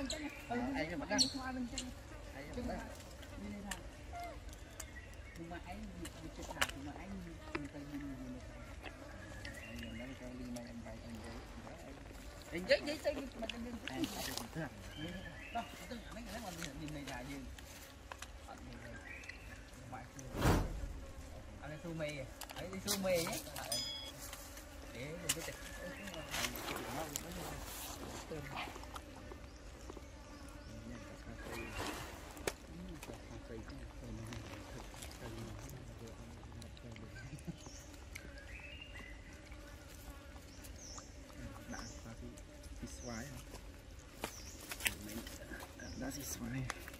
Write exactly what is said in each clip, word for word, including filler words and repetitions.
ai cho bắt ăn ai cho bắt nhưng mà anh bị chết hạt nhưng mà anh mình tay mình mình mình đang cho đi mai anh bay anh giấy anh giấy giấy tay mà anh giấy anh thường đó tức là mấy cái đó mình nhìn này là gì anh đi su mì ấy đi su mì ấy để để cái xoáy đã gì xoáy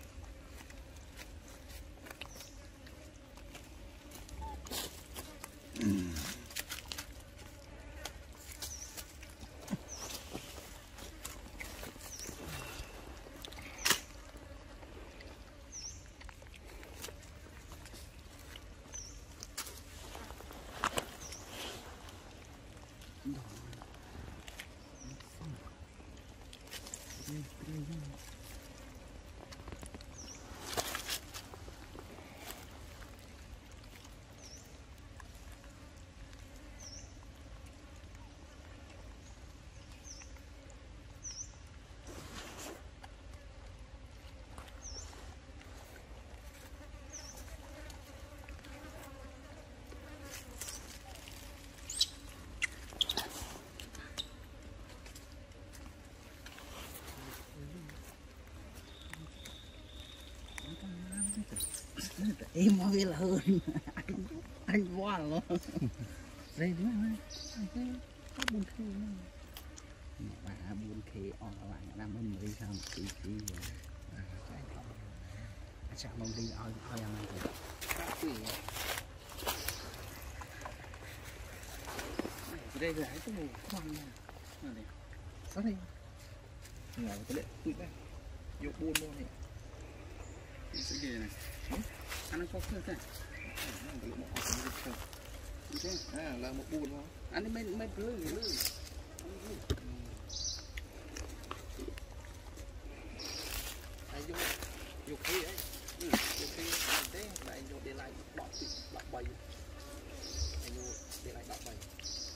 em mau là hơn anh anh quá rồi đây đúng không có buồn khê bà buồn khê on lại làm mình đi sao tí tí sao mong đi oi oi ăn này đây là cái mùa khoan này này ở đây ngồi cái lệ tụi đây vô buôn luôn này cái gì này anh có cái này à, là một buồn không anh ấy mấy mấy lưới lưới ai vô vô khí ấy vô khí thế lại vô để lại đọt đọt bầy vô để lại đọt bầy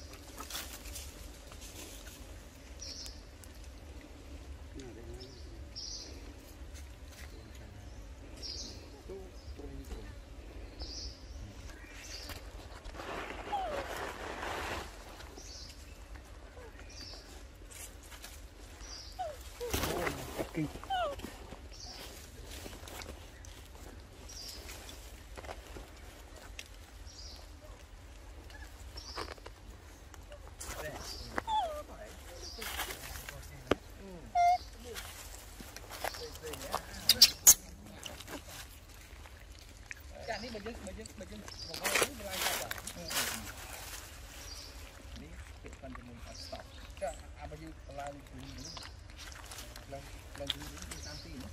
ini baju baju baju mau ini berangkat dah. Ini depan jemur stop. Kan baju pelan dulu. Pelan pelan dulu ini sampai ini.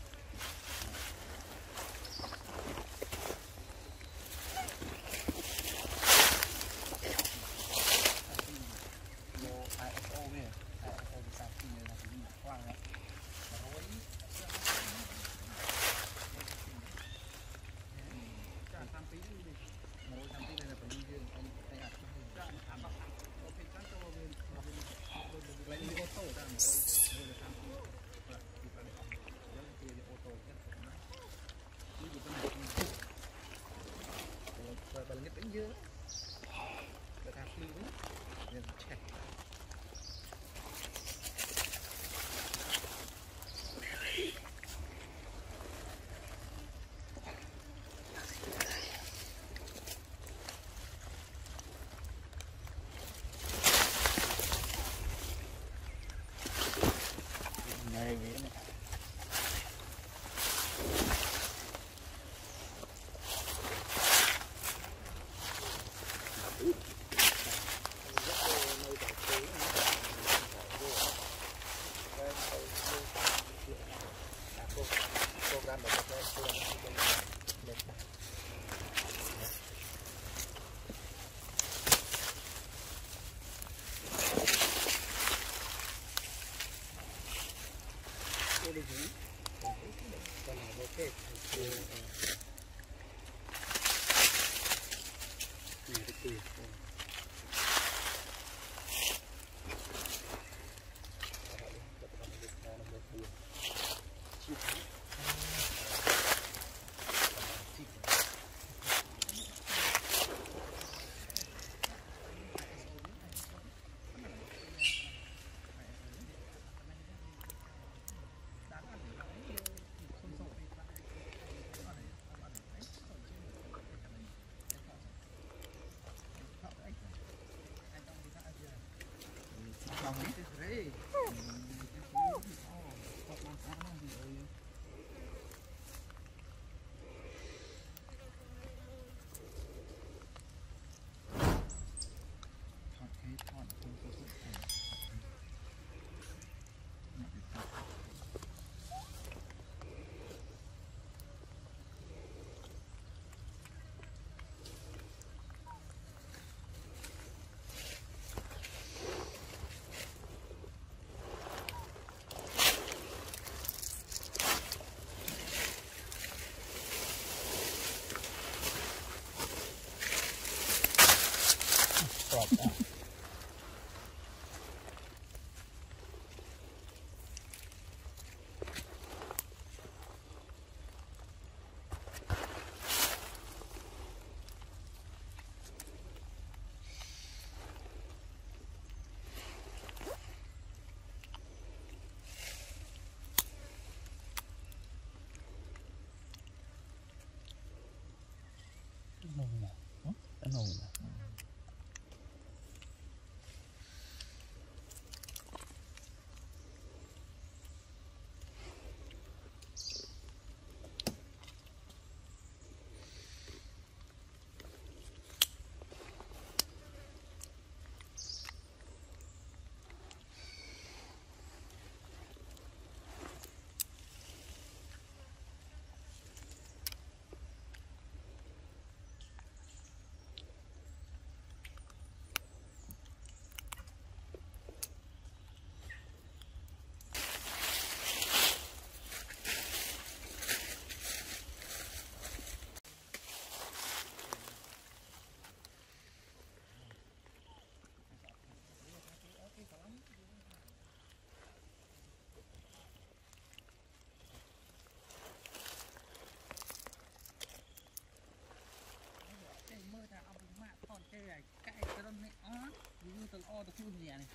cái cái đó này ó như từ o từ khu gì này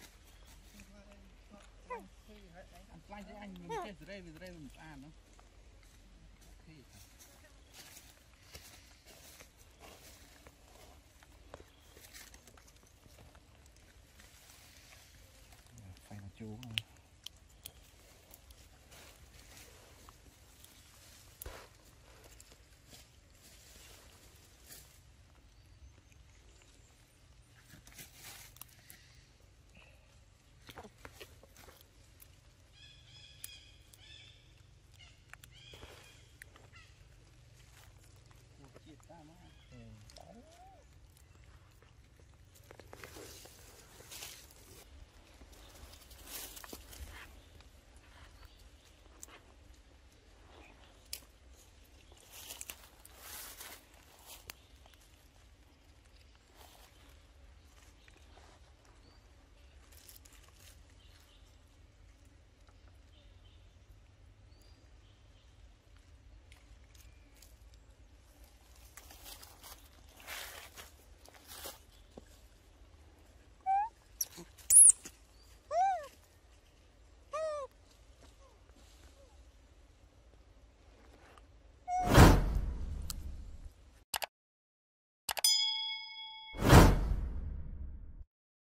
anh quay cho anh mình chơi rồi đây rồi đây mình ăn nó